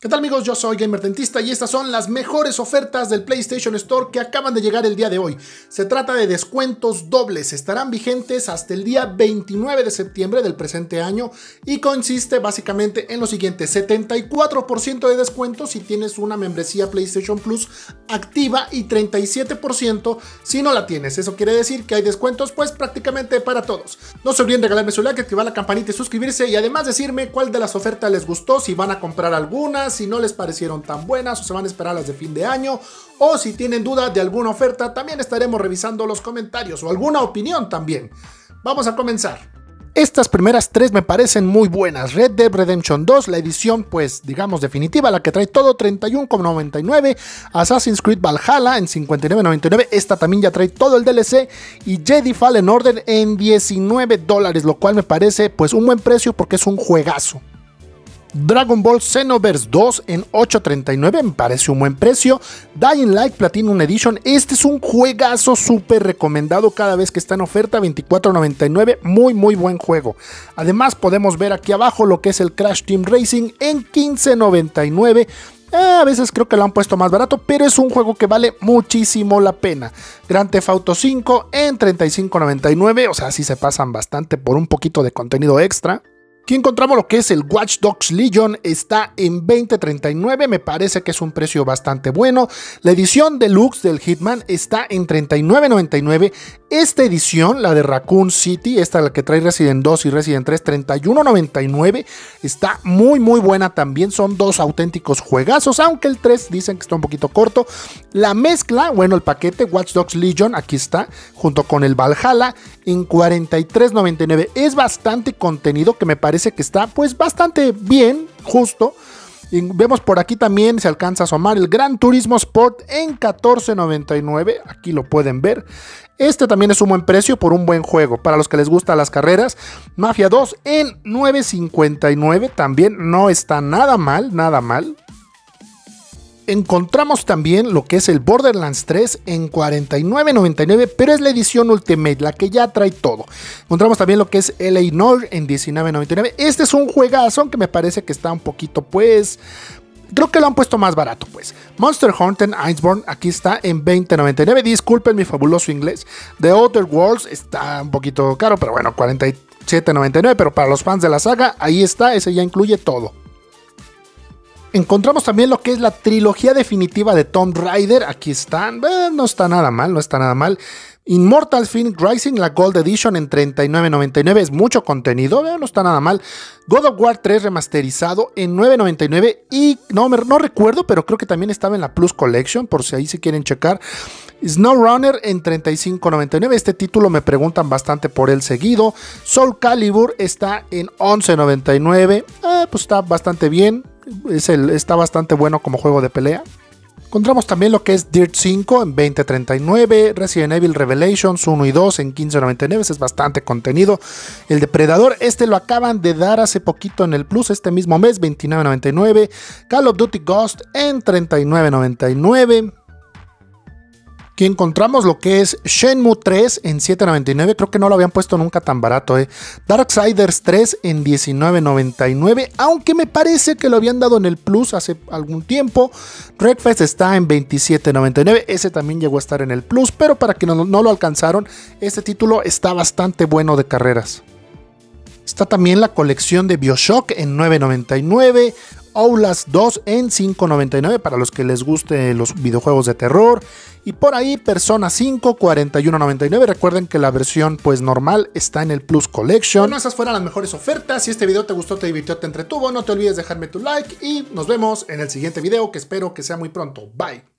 ¿Qué tal amigos? Yo soy Gamer Dentista y estas son las mejores ofertas del PlayStation Store que acaban de llegar el día de hoy. Se trata de descuentos dobles, estarán vigentes hasta el día 29 de septiembre del presente año y consiste básicamente en lo siguiente: 74% de descuento si tienes una membresía PlayStation Plus activa y 37% si no la tienes. Eso quiere decir que hay descuentos pues prácticamente para todos. No se olviden regalarme su like, activar la campanita y suscribirse, y además decirme cuál de las ofertas les gustó, si van a comprar algunas, si no les parecieron tan buenas o se van a esperar las de fin de año, o si tienen duda de alguna oferta. También estaremos revisando los comentarios o alguna opinión también. Vamos a comenzar. Estas primeras tres me parecen muy buenas. Red Dead Redemption 2, la edición pues digamos definitiva, la que trae todo, $31,99. Assassin's Creed Valhalla en $59,99, esta también ya trae todo el DLC. Y Jedi Fallen Order en $19, lo cual me parece pues un buen precio porque es un juegazo. Dragon Ball Xenoverse 2 en $8,39, me parece un buen precio. Dying Light Platinum Edition, este es un juegazo súper recomendado cada vez que está en oferta, $24,99, muy buen juego. Además podemos ver aquí abajo lo que es el Crash Team Racing en $15,99. A veces creo que lo han puesto más barato, pero es un juego que vale muchísimo la pena. Grand Theft Auto 5 en $35,99, o sea, sí se pasan bastante por un poquito de contenido extra. Aquí encontramos lo que es el Watch Dogs Legion, está en $20,39, me parece que es un precio bastante bueno. La edición deluxe del Hitman está en $39,99. Esta edición, la de Raccoon City, esta la que trae Resident 2 y Resident 3, $31,99. Está muy buena también, son dos auténticos juegazos, aunque el 3 dicen que está un poquito corto. La mezcla, bueno, el paquete Watch Dogs Legion, aquí está, junto con el Valhalla, en $43,99. Es bastante contenido que me parece que está pues bastante bien, justo. Y vemos por aquí también, se alcanza a asomar el Gran Turismo Sport en $14,99, aquí lo pueden ver. Este también es un buen precio por un buen juego, para los que les gustan las carreras. Mafia 2 en $9,59, también no está nada mal. Encontramos también lo que es el Borderlands 3 en $49,99, pero es la edición Ultimate, la que ya trae todo. Encontramos también lo que es LA Noire en $19,99. Este es un juegazo, aunque me parece que está un poquito pues... creo que lo han puesto más barato pues. Monster Hunter Iceborne, aquí está en $20,99. Disculpen mi fabuloso inglés. The Outer Worlds está un poquito caro, pero bueno, $47,99. Pero para los fans de la saga, ahí está, ese ya incluye todo. Encontramos también lo que es la trilogía definitiva de Tomb Raider. Aquí están, no está nada mal. Immortals Phoenix Rising, la Gold Edition en $39,99, es mucho contenido, no está nada mal. God of War 3 remasterizado en $9,99 y no recuerdo, pero creo que también estaba en la Plus Collection, por si ahí se quieren checar. SnowRunner en $35,99, este título me preguntan bastante por él seguido. Soul Calibur está en $11,99, pues está bastante bien, está bastante bueno como juego de pelea. Encontramos también lo que es Dirt 5 en $20,39, Resident Evil Revelations 1 y 2 en $15,99, es bastante contenido. El Depredador, este lo acaban de dar hace poquito en el Plus, este mismo mes, $29,99. Call of Duty Ghost en $39,99. Aquí encontramos lo que es Shenmue 3 en $7,99, creo que no lo habían puesto nunca tan barato. Darksiders 3 en $19,99, aunque me parece que lo habían dado en el Plus hace algún tiempo. Wreckfest está en $27,99, ese también llegó a estar en el Plus, pero para quienes no lo alcanzaron, este título está bastante bueno de carreras. Está también la colección de BioShock en $9,99. Outlast 2 en $5,99 para los que les guste los videojuegos de terror. Y por ahí Persona 5, $41,99. Recuerden que la versión pues normal está en el Plus Collection. Bueno, esas fueron las mejores ofertas. Si este video te gustó, te divirtió, te entretuvo, no te olvides dejarme tu like. Y nos vemos en el siguiente video, que espero que sea muy pronto. Bye.